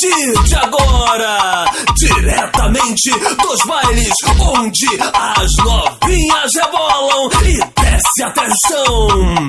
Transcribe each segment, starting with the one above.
partir de agora, diretamente dos bailes onde as novinhas rebolam e desce até o chão.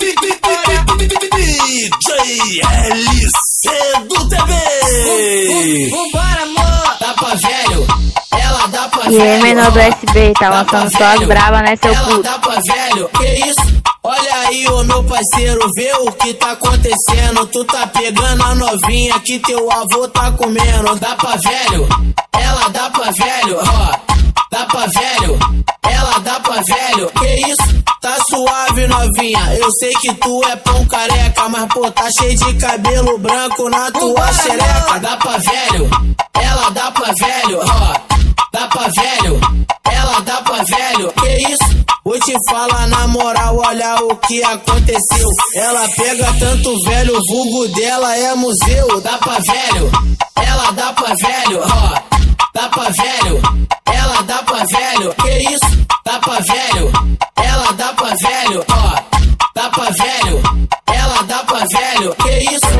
DJ LC do TV. Vambora, amor. Dá pra velho, ela dá pra velho. E aí, menor do SB, tá lançando só as bravas, né, seu puto? Ela dá pra velho, que isso? Olha aí, ô meu parceiro, vê o que tá acontecendo. Tu tá pegando a novinha que teu avô tá comendo. Dá pra velho, ela dá pra velho, ó. Dá pra velho, ela dá pra velho. Que isso? Tá suave, novinha. Eu sei que tu é pão careca, mas pô, tá cheio de cabelo branco na tua xereca. Dá pra velho, ela dá pra velho, ó. Dá pra velho, ela dá pra velho. Que isso? Vou te falar na moral, olha o que aconteceu. Ela pega tanto velho, o vulgo dela é museu. Dá pra velho, ela dá pra velho, ó. Dá pra velho, ela dá pra velho. Que isso? Dá pra velho, ela dá pra velho, ó. Dá pra velho, ela dá pra velho. Que isso?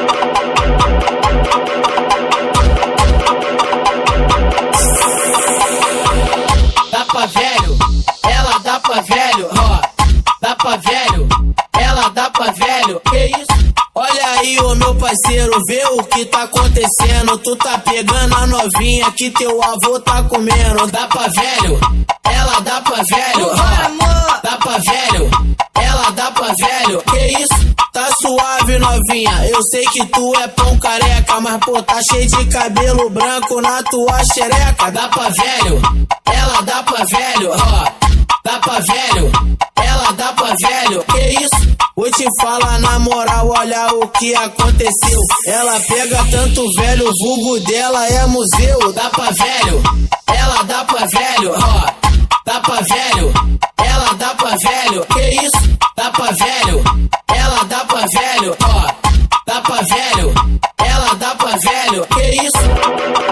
Dá pra velho, ela dá pra velho, ó. Dá pra velho, ela dá pra velho. Que isso? Olha aí, ô meu parceiro, vê o que tá acontecendo. Tu tá pegando a novinha que teu avô tá comendo. Dá pra velho, ela dá pra velho, ó. Dá pra velho, ela dá pra velho. Que isso? Tá suave, novinha. Eu sei que tu é pão careca, mas pô, tá cheio de cabelo branco na tua xereca. Dá pra velho, ela dá pra velho, ó. Dá pra velho, ela dá pra velho. Que isso? Vou te falar na moral, olha o que aconteceu. Ela pega tanto velho, o vulgo dela é museu. Dá pra velho, ela dá pra velho, ó. Dá pra velho, ela dá pra velho. Que isso? Dá pra velho, ela dá pra velho, ó. Dá pra velho, ela dá pra velho. Que isso?